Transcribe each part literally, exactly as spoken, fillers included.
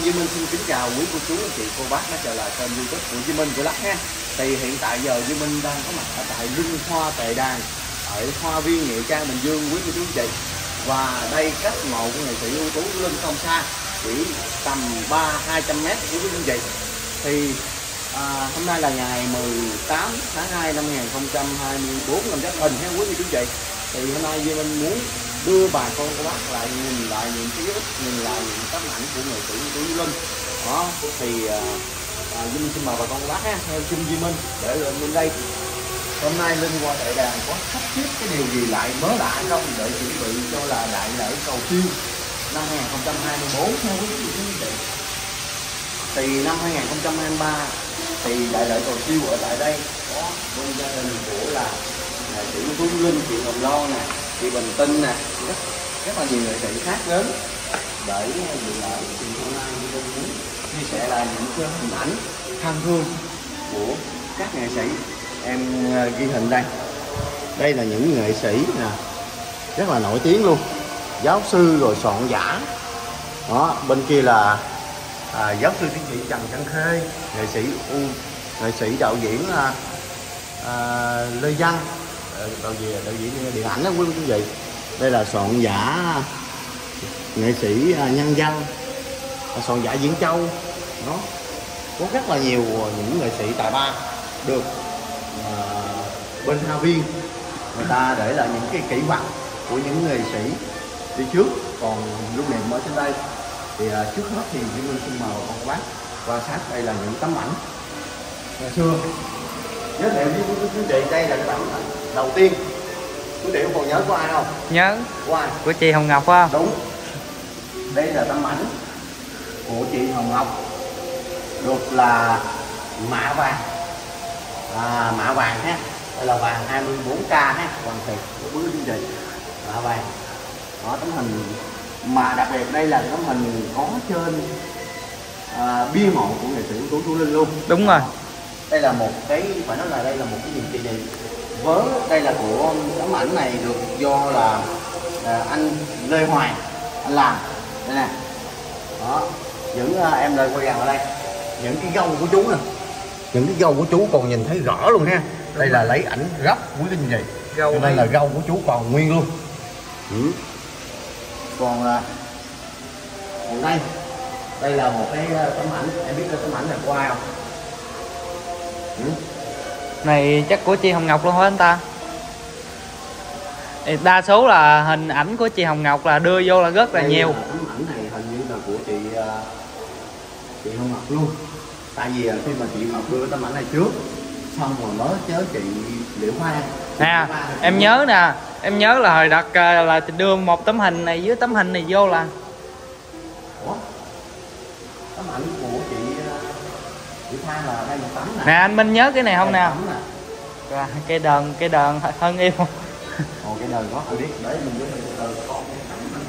Duy Minh xin kính chào quý cô chú anh chị cô bác đã trở lại kênh YouTube của Duy Minh của Lắc ha. Thì hiện tại giờ Duy Minh đang có mặt ở tại Linh Hoa Tệ Đàn ở Hoa Viên Nghĩa Trang Bình Dương quý cô chú anh chị. Và đây cách mộ của nghệ sĩ ưu tú Linh không xa, chỉ tầm ba hai trăm mét quý cô chú anh chị. Thì à, hôm nay là ngày mười tám tháng hai năm hai nghìn không trăm hai mươi tư năm Giáp Thìn ha quý cô chú anh chị. Thì hôm nay Duy Minh muốn đưa bà con cô bác lại nhìn lại những ký ức, nhìn lại những tấm ảnh của nghệ sĩ ưu tú Linh đó. Thì à, à, Duy Minh xin mời bà con cô bác ha theo chân Duy Minh để lên bên đây. Hôm nay Linh Hoa Tệ Đàn có sắp xếp cái điều gì lại mới lạ không để chuẩn bị cho là đại lễ cầu siêu năm hai nghìn không trăm hai mươi tư theo quý vị quý vị. Thì năm hai nghìn không trăm hai mươi ba thì đại lễ cầu siêu ở tại đây có bên gia đình của là nghệ sĩ ưu tú Linh, chị Hồng Loan nè, chị Bình Tinh nè, rất, rất là nhiều nghệ sĩ khác đến để dự lễ. Thì hôm nay tôi muốn chia sẻ lại những cái hình ảnh thân thương của các nghệ sĩ. Em ghi hình đây, đây là những nghệ sĩ nè rất là nổi tiếng luôn, giáo sư rồi soạn giả đó. Bên kia là à, giáo sư tiến sĩ Trần Trân Khê, nghệ sĩ u nghệ sĩ đạo diễn à, à, Lê Văn, đạo diễn đạo diễn điện ảnh đó quý vị. Đây là soạn giả nghệ sĩ à, Nhân Văn, soạn giả Diễn Châu đó. Có rất là nhiều những nghệ sĩ tài ba được à, bên Hoa Viên người ta để lại những cái kỷ vật của những nghệ sĩ đi trước còn lưu niệm ở trên đây. Thì à, trước hết thì Duy Minh xin mời con bác quan sát. Đây là những tấm ảnh ngày xưa. Giới thiệu với quý vị, đây là cái tấm ảnh đầu tiên. Quý vị còn nhớ của ai không? Nhớ. Của ai? Của chị Hồng Ngọc phải không? Đúng. Đây là tấm ảnh của chị Hồng Ngọc, được là mạ vàng, à, mạ vàng ha. Đây là vàng hai mươi tư ca ha, hoàng thiệt của quý vị. Mạ vàng. Đó, tấm hình mà đặc biệt đây là tấm hình có trên à, bia mộ của nghệ sĩ ưu tú Linh luôn. Đúng rồi. Đây là một cái, phải nói là đây là một cái niềm kỷ niệm. Với đây là của tấm ảnh này được do là à, anh Lê Hoài anh làm đây nè. Đó, những à, em lại quay gần ở đây, những cái gâu của chú nè, những cái gâu của chú còn nhìn thấy rõ luôn ha. Đây là lấy ảnh gấp quý linh gì, cho nên là gâu của chú còn nguyên luôn. Ừ. Còn à, còn đây, đây là một cái tấm ảnh, em biết cái tấm ảnh này của ai không? Ừ. Này chắc của chị Hồng Ngọc luôn hả anh ta? Đa số là hình ảnh của chị Hồng Ngọc là đưa vô là rất là đây nhiều. Là tấm ảnh này hình như là của chị chị Hồng Ngọc luôn. Tại vì khi mà chị Ngọc đưa tấm ảnh này trước, xong rồi mới chớ chị Liễu Hoa. Nè, em nhớ nè, em nhớ là hồi đặt là đưa một tấm hình này với tấm hình này vô là. Ủa? Tấm ảnh của chị Liễu Hoa là đây một tấm nè. Nè anh Minh nhớ cái này không nè? nè. Cái đờn, cái đờn thân yêu. Ồ, cái đờn có ai biết, đấy mình với mình đờn con cái tấm hình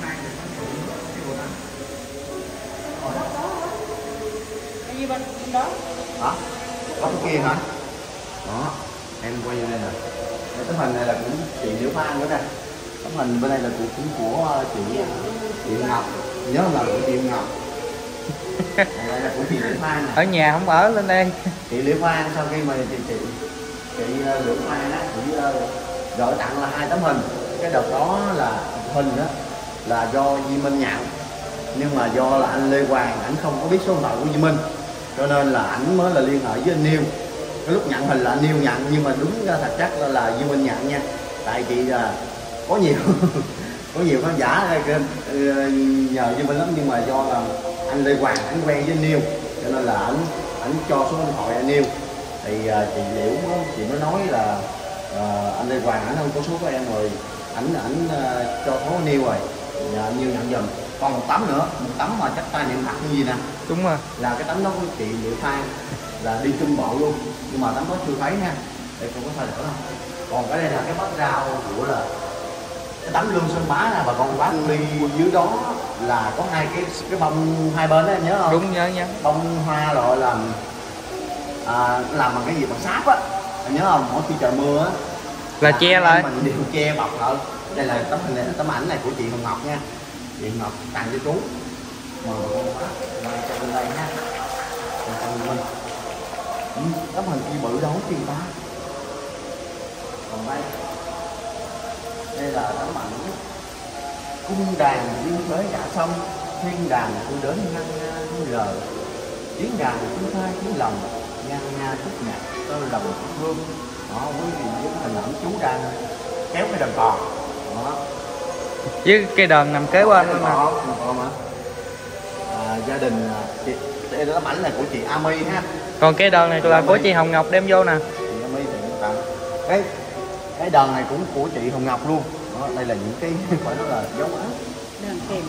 Cái gì bên đó? hả? Có cái kia hả? Đó, em quay đây nè. Cái tấm hình này là của chị Liễu Hoa nữa nè. Tấm hình bên đây là của cũng của chị chị Ngọc. Nhớ là của chị Ngọc. Đây là của chị Liễu Hoa nè. Ở nhà không ở lên đây. Chị Liễu Hoa sau khi mà chị chị chị Liễu Hoa đó chị gọi tặng là hai tấm hình. Cái đợt đó là hình đó là do Duy Minh nhận, nhưng mà do là anh Lê Hoàng ảnh không có biết số điện thoại của Duy Minh, cho nên là ảnh mới là liên hệ với anh Niêu. Cái lúc nhận hình là anh Niêu nhận, nhưng mà đúng ra thật chắc là, là Duy Minh nhận nha. Tại chị là có nhiều có nhiều khán giả đây kênh nhờ Duy Minh lắm, nhưng mà do là anh Lê Hoàng ảnh quen với anh Niêu, cho nên là ảnh ảnh cho số điện thoại anh Niêu. Thì uh, chị Liễu chị mới nói là uh, anh Lê Hoàng ảnh không có số của em rồi, ảnh ảnh uh, cho số Niêu rồi, nhờ anh Niêu nhận giùm. Còn một tấm nữa, một tấm mà chắc tay niệm thật như gì nè. Đúng rồi. Là cái tấm đó của chị Liễu Phan là đi chung bộ luôn, nhưng mà tấm đó chưa thấy nha. Đây không có thay đổi đâu. Còn cái đây là cái bát rau của là cái tấm Lương Sơn Bá nè bà con bác đi dưới đó là có hai cái cái bông hai bên đó em nhớ không? Đúng nhớ nhớ. Bông hoa loại làm à, làm bằng cái gì bằng sáp á, em nhớ không? Mỗi khi trời mưa á là, là che lại, mình đều che bọc lại. Đây là tấm hình này, tấm ảnh này của chị Hồng Ngọc nha. Chị Ngọc tặng cho chú. mời con bác quay cho bên đây ha, quay cho bên mình. Ừ, tấm hình kia bự đâu tiền ta. Còn đây, đây là tấm ảnh cung đàn liên tới cả sông, thiên đàn tôi đến ngăn nga tôi rờ, tiếng đàn tôi thay tiếng lòng, ngang nga khúc nhạc tơ lòng khúc hương. Đó, quý vị với hình ảnh chú đang kéo cái đàn cò. Đó. Với cây đờn nằm kế bên luôn nè. Mà à, gia đình chị, đây là tấm ảnh này của chị Ami ha. Còn cái đờn này là của chị Hồng Ngọc đem vô nè. Chị Ami thì tặng cái cái đờn này cũng của chị Hồng Ngọc luôn. Đó, đây là những cái phải nói là dấu ấn Đờn kèm.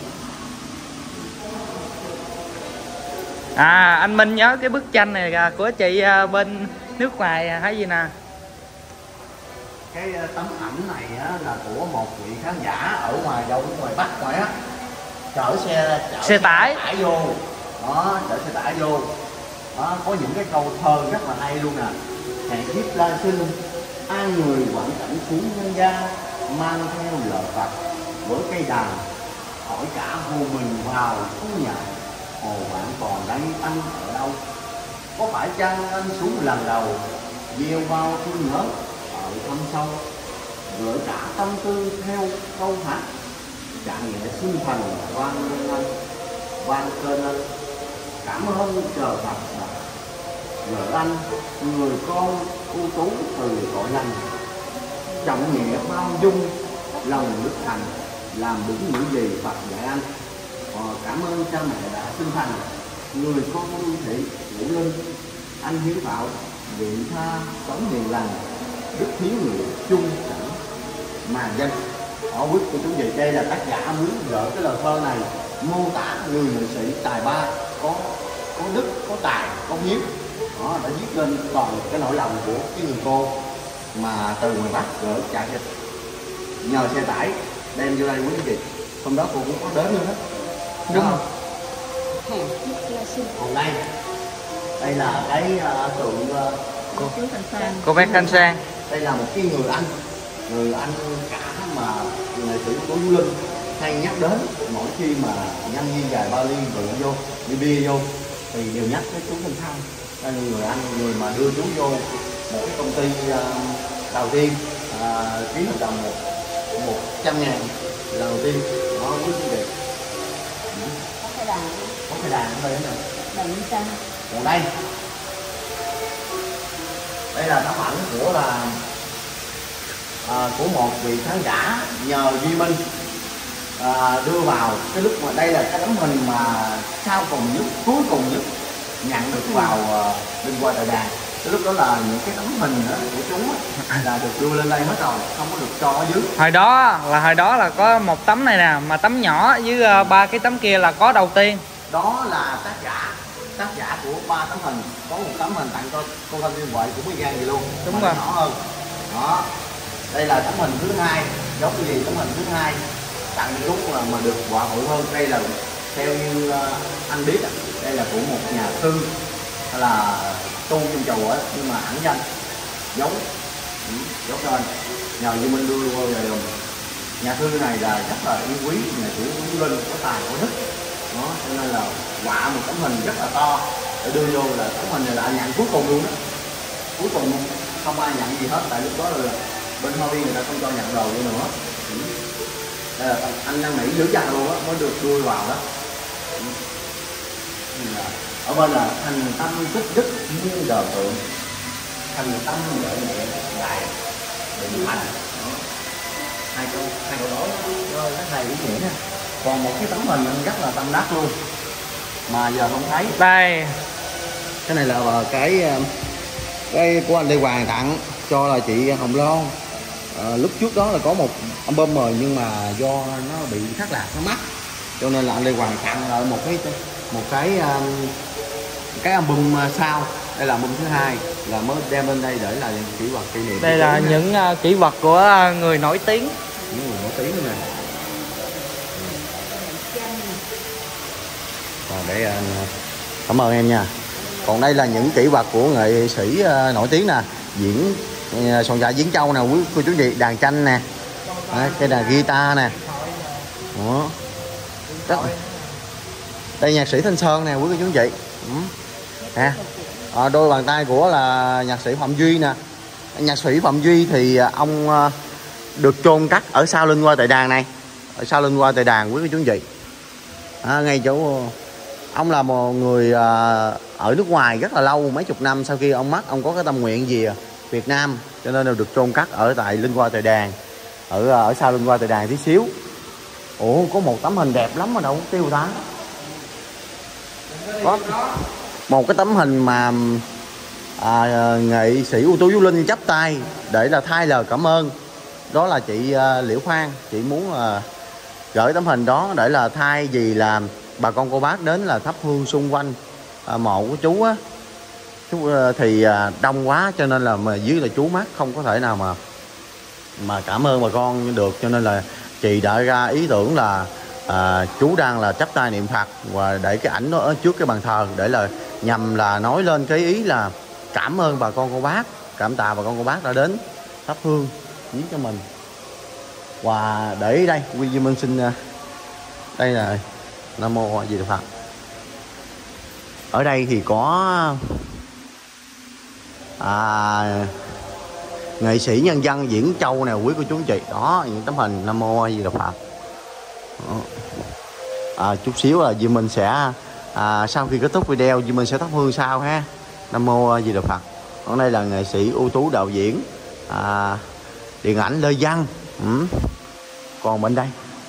À, anh Minh nhớ cái bức tranh này là của chị bên nước ngoài hay gì nè. Cái tấm ảnh này á, là của một vị khán giả ở ngoài đâu ngoài Bắc ngoài á, chở xe chở xe tải tải vô. Đó, chở xe tải vô. Đó, có những cái câu thơ rất là hay luôn nè. Hẹn kiếp la sinh, ai người quảng cảnh xuống nhân gia, mang theo lời Phật với cây đàn, hỏi cả hồ mình vào phú nhà, hồ bạn còn đây anh ở đâu? Có phải chăng anh xuống lần đầu, gieo vào thương nhớ ở thâm sâu, gửi cả tâm tư theo câu hát, trạng nghệ sinh thành quan nhân anh, quan cơn anh, cảm ơn trời Phật đã gửi anh người con ưu tú từ cõi lành, trọng nghĩa bao dung, lòng đức thành, làm đúng những gì Phật dạy anh. Ờ, cảm ơn cha mẹ đã sinh thành người con ưu thị ngũ linh, anh hiếu thảo vị tha sống hiền lành, đức hiếu nghĩa chung chẳng mà danh. Ở quyết của chúng vị, đây là tác giả muốn gửi cái lời thơ này mô tả người nghệ sĩ tài ba, có có đức, có tài, có hiếu. Đó, đã viết lên toàn cái nỗi lòng của cái người cô mà từ ngoài Bắc gửi chạy dịch nhờ xe tải đem vô đây quý vị. Hôm đó cô cũng có đến luôn đó. Đúng không? Hẹn kiếp la sinh. Còn đây, đây là cái uh, tượng uh, Cô chú Thành Phan. Cô bé Khanh Sang. đây là một cái người anh, người anh cả mà nghệ sĩ của Du Linh hay nhắc đến mỗi khi mà nhân viên dài Bali rượu vô, đi bia vô thì đều nhắc tới chú Thanh Phan. Đây là người anh, người mà đưa chú vô một cái công ty uh, đầu tiên uh, ký hợp đồng một một trăm ngàn lần đầu tiên. Đó, quý vị đẹp. Có cái đàn. Có cái đàn ở đây nè. Đàn Minh Trăng. Còn đây, đây là tấm ảnh của là à, của một vị khán giả nhờ Duy Minh à, đưa vào cái lúc mà đây là cái tấm hình mà sau cùng nhất, cuối cùng nhất nhận được vào uh, bên qua tại đàn. Cái lúc đó là những cái tấm hình đó của chú á, là được đưa lên đây hết rồi, không có được cho ở dưới. Hồi đó là hồi đó là có một tấm này nè, mà tấm nhỏ với uh, ba cái tấm kia là có đầu tiên. Đó là tác giả tác giả của ba tấm hình, có một tấm hình tặng cho cô Thanh Liên Huệ cũng mới gian gì luôn. Đúng rồi. Nhỏ hơn. Đó. Đây là tấm hình thứ hai, giống cái gì tấm hình thứ hai tặng lúc là mà được hòa hội hơn. Đây là theo như uh, anh biết, đây là của một nhà sư hay là tu trong chùa ấy, nhưng mà ẩn danh giống ừ, giống lên nhờ như mình đưa vô về dùng. Nhà sư này là rất là yêu quý nghệ sĩ của Linh, có tài có đức. Đó, cho nên là họa một tấm hình rất là to để đưa vô, là tấm hình này là nhận cuối cùng luôn đó, cuối cùng luôn. Không ai nhận gì hết, tại lúc đó là bên hoa viên người ta không cho nhận đồ nữa nữa. Ừ. Đây là anh năn nỉ giữ chặt luôn á mới được đưa vào đó. Ừ. Ở bên là thành tâm tích đức như đời tượng, thành tâm lợi nhẹ đại định thành. Đó. Hai câu hai câu đó rồi rất là ý nghĩa nha. Còn một cái tấm hình rất là tâm đắc luôn mà giờ không thấy. Đây, Cái này là cái cái của anh Lê Hoàng tặng cho là chị Hồng Loan. À, lúc trước đó là có một album rồi nhưng mà do nó bị thất lạc, nó mắc, cho nên là anh Lê Hoàng tặng lại một cái một cái um, cái album sau. Đây là album thứ hai là mới đem lên đây để là kỷ vật kỷ niệm. đây là những uh, kỷ vật của uh, người nổi tiếng. Những người nổi tiếng nữa nè. Và để anh cảm ơn em nha. Còn đây là những kỷ vật của nghệ sĩ uh, nổi tiếng nè, diễn uh, soạn giả Diễn Châu nè, quý cô chú chị, đàn tranh nè, à, cái đàn guitar nè. Đó. Rất Đây nhạc sĩ Thanh Sơn nè quý cô chú anh chị. Ừ. À, à, đôi bàn tay của là nhạc sĩ Phạm Duy nè. Nhạc sĩ Phạm Duy thì ông được chôn cất ở sau Linh Hoa Tề Đàn này, ở sau Linh Hoa Tề Đàn quý cô chú anh chị. À, ngay chỗ ông là một người à, ở nước ngoài rất là lâu, mấy chục năm sau khi ông mất, ông có cái tâm nguyện gì Việt Nam cho nên là được chôn cất ở tại Linh Hoa Tề Đàn, ở ở sau Linh Hoa Tề Đàn tí xíu. Ủa có một tấm hình đẹp lắm mà đâu tiêu ta. Có một cái tấm hình mà à, nghệ sĩ ưu tú Vũ Linh chắp tay để là thay lời cảm ơn. Đó là chị uh, Liễu Phan, chị muốn uh, gửi tấm hình đó để là thay vì là bà con cô bác đến là thắp hương xung quanh uh, mộ của chú á. Chú uh, thì uh, đông quá cho nên là mà dưới là chú mắt không có thể nào mà mà cảm ơn bà con được, cho nên là chị đã ra ý tưởng là à, chú đang là chắp tay niệm Phật và để cái ảnh đó ở trước cái bàn thờ để là nhằm là nói lên cái ý là cảm ơn bà con cô bác, cảm tạ bà con cô bác đã đến thắp hương viếng cho mình. Và để đây Quy Duy Minh xin đây là Nam Mô A Di Đà Phật. Ở đây thì có à, nghệ sĩ nhân dân Diễn Châu nè quý cô chú anh chị, đó những tấm hình Nam Mô A Di Đà Phật. À, chút xíu là Duy Minh sẽ à, sau khi kết thúc video Duy Minh sẽ thắp hương sau ha. Nam Mô A Di Đà Phật. Còn đây là nghệ sĩ ưu tú đạo diễn à, điện ảnh Lê Văn. Ừ. Còn bên đây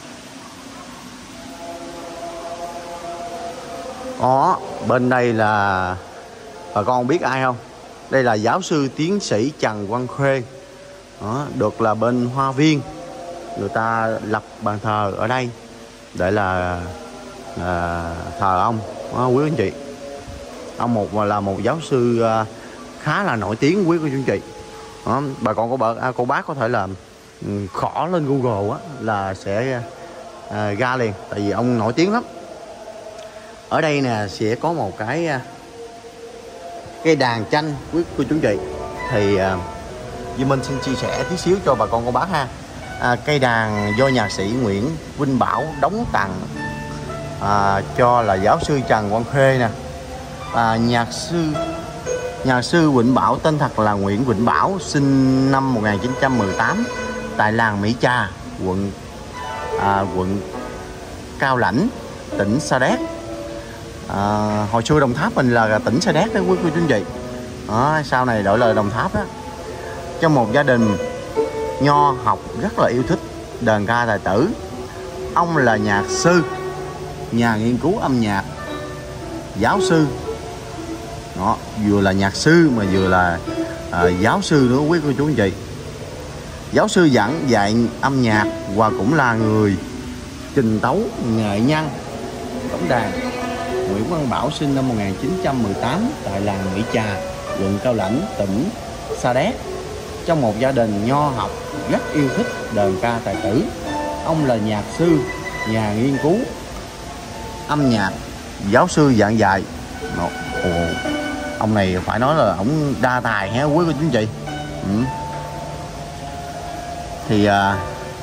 đó, bên đây là bà con biết ai không? Đây là giáo sư tiến sĩ Trần Văn Khê. Đó, được là bên Hoa Viên người ta lập bàn thờ ở đây để là à, thờ ông. Đó, quý anh chị, ông một là một giáo sư à, khá là nổi tiếng quý cô chú anh chị. Đó, bà con của bà à, cô bác có thể là khỏ lên Google á, là sẽ à, ra liền, tại vì ông nổi tiếng lắm. Ở đây nè sẽ có một cái cái đàn tranh quý cô chú anh chị, thì à, Duy Minh xin chia sẻ tí xíu cho bà con cô bác ha. À, cây đàn do nhạc sĩ Nguyễn Vinh Bảo đóng tặng à, cho là giáo sư Trần Văn Khê nè. À, nhạc sư nhạc sư Vĩnh Bảo tên thật là Nguyễn Vĩnh Bảo, sinh năm một nghìn chín trăm mười tám tại làng Mỹ Trà, quận à, quận Cao Lãnh, tỉnh Sa Đéc. À, hồi xưa Đồng Tháp mình là tỉnh Sa Đéc đó quý cô chú anh chị. Đó, sau này đổi lời Đồng Tháp đó. Trong một gia đình nho học rất là yêu thích đờn ca tài tử. Ông là nhạc sư, nhà nghiên cứu âm nhạc, giáo sư. Đó, vừa là nhạc sư mà vừa là à, giáo sư nữa quý cô chú anh chị. Giáo sư giảng dạy âm nhạc và cũng là người trình tấu nghệ nhân đóng đàn. Nguyễn Văn Bảo sinh năm một nghìn chín trăm mười tám tại làng Mỹ Trà, quận Cao Lãnh, tỉnh Sa Đéc. Trong một gia đình nho học rất yêu thích đờn ca tài tử. Ông là nhạc sư, nhà nghiên cứu âm nhạc, giáo sư giảng dạy. Ồ, ông này phải nói là ông đa tài hả quý cô chú anh chị. Ừ. Thì à,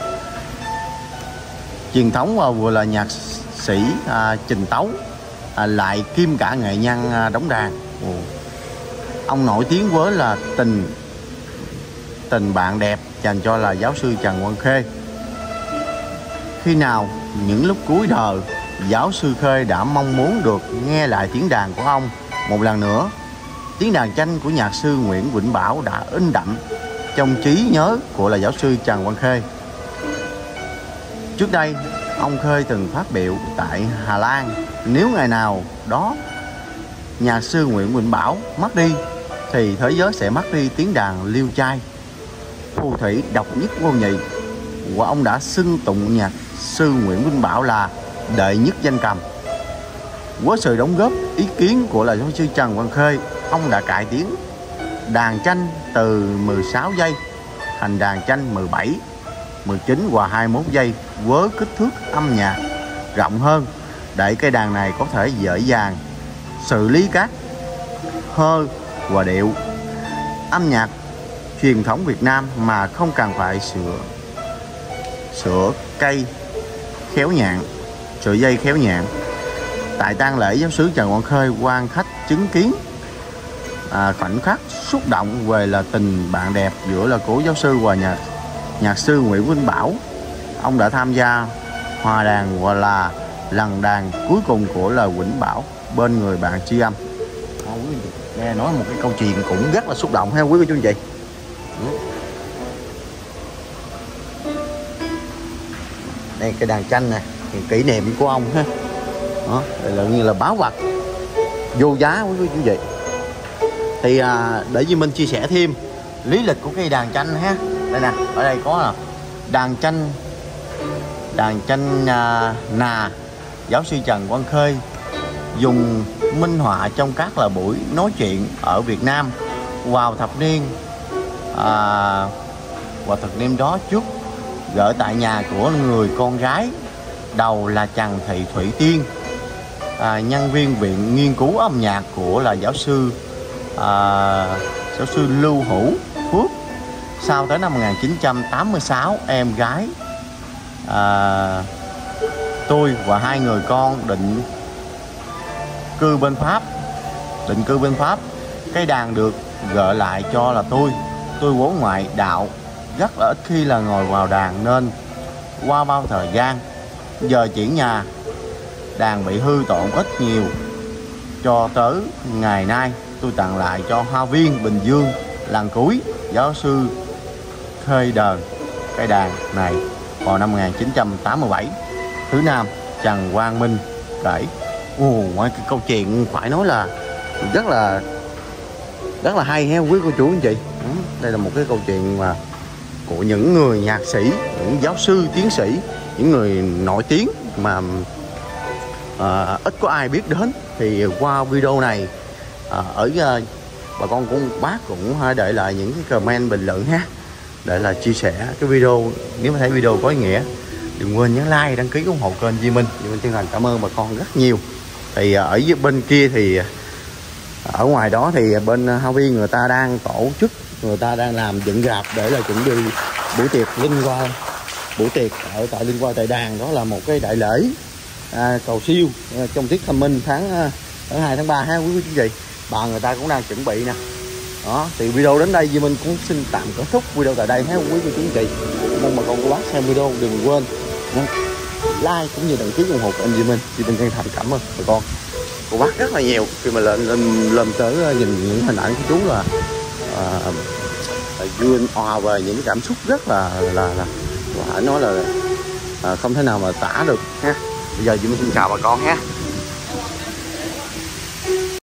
truyền thống và vừa là nhạc sĩ à, trình tấu à, lại kiêm cả nghệ nhân à, đóng đàn. Ồ. Ông nổi tiếng với là tình tình bạn đẹp dành cho là giáo sư Trần Văn Khê. Khi nào những lúc cuối đời, giáo sư Khê đã mong muốn được nghe lại tiếng đàn của ông một lần nữa. Tiếng đàn tranh của nhạc sư Nguyễn Vĩnh Bảo đã in đậm trong trí nhớ của là giáo sư Trần Văn Khê. Trước đây, ông Khê từng phát biểu tại Hà Lan, nếu ngày nào đó nhạc sư Nguyễn Vĩnh Bảo mất đi thì thế giới sẽ mất đi tiếng đàn liêu trai, phù thủy độc nhất vô nhị. Và ông đã xưng tụng nhạc sư Nguyễn Vinh Bảo là đệ nhất danh cầm. Với sự đóng góp ý kiến của là giáo sư Trần Văn Khê, ông đã cải tiến đàn tranh từ mười sáu giây thành đàn tranh mười bảy, mười chín và hai mươi mốt giây với kích thước âm nhạc rộng hơn để cây đàn này có thể dễ dàng xử lý các hơi và điệu âm nhạc truyền thống Việt Nam mà không cần phải sửa sửa cây khéo nhạn, sửa dây khéo nhạn. tại tang lễ giáo sư Trần Quang Khơi, quan khách chứng kiến à, khoảnh khắc xúc động về là tình bạn đẹp giữa là cố giáo sư và nhạc nhạc sư Nguyễn Vinh Bảo. Ông đã tham gia hòa đàn và là lần đàn cuối cùng của là Vĩnh Bảo bên người bạn tri âm. Nghe nói một cái câu chuyện cũng rất là xúc động ha quý cô chú anh chị. Đây cái đàn tranh nè, kỷ niệm của ông ha. Đó, đây là như là báu vật vô giá quý cô chú anh chị. Thì à, để Duy Minh chia sẻ thêm lý lịch của cái đàn tranh ha. Đây nè, ở đây có là đàn tranh đàn tranh à, nà giáo sư Trần Quang Khơi dùng minh họa trong các là buổi nói chuyện ở Việt Nam vào thập niên à, vào thập niên đó trước gửi tại nhà của người con gái đầu là Trần Thị Thủy Tiên, à, nhân viên viện nghiên cứu âm nhạc của là giáo sư à, giáo sư Lưu Hữu Phước. Sau tới năm một nghìn chín trăm tám mươi sáu, em gái à, tôi và hai người con định cư bên Pháp định cư bên Pháp. Cái đàn được gợi lại cho là tôi tôi vốn ngoại đạo, rất là ít khi là ngồi vào đàn, nên qua bao thời gian giờ chuyển nhà đàn bị hư tổn ít nhiều, cho tới ngày nay tôi tặng lại cho Hoa Viên Bình Dương lần cuối giáo sư Khơi đời cái đàn này vào năm một nghìn chín trăm tám mươi bảy. Thứ Nam Trần Quang Minh kể. Ồ, cái câu chuyện phải nói là rất là rất là hay ha quý cô chú anh chị. Đây là một cái câu chuyện mà của những người nhạc sĩ, những giáo sư, tiến sĩ, những người nổi tiếng mà à, ít có ai biết đến. Thì qua video này à, ở à, bà con cũng bác cũng để lại những cái comment bình luận ha, để là chia sẻ cái video. Nếu mà thấy video có ý nghĩa đừng quên nhấn like, đăng ký ủng hộ kênh Duy Minh. Duy Minh chân thành cảm ơn bà con rất nhiều. Thì ở dưới bên kia thì ở ngoài đó thì bên Hoa Viên người ta đang tổ chức, người ta đang làm dựng rạp để là chuẩn bị buổi tiệc linh qua buổi tiệc ở tại Linh Qua Tại Đàn. Đó là một cái đại lễ à, cầu siêu à, trong tiết Thanh Minh tháng tháng hai tháng ba ha quý vị chú gì. Bà người ta cũng đang chuẩn bị nè. Đó thì video đến đây Duy Minh cũng xin tạm kết thúc video tại đây ha quý vị chú chị. Mong bà con cô bác xem video đừng quên like cũng như đăng ký ủng hộ của anh Duy Minh. Duy Minh chân thành cảm ơn bà con cô bác rất là nhiều khi mà lên lên lên tới nhìn những hình ảnh của chú là à, vui hòa về những cảm xúc rất là là là phải nói là à, không thể nào mà tả được ha. Bây giờ Duy Minh xin chào bà con ha.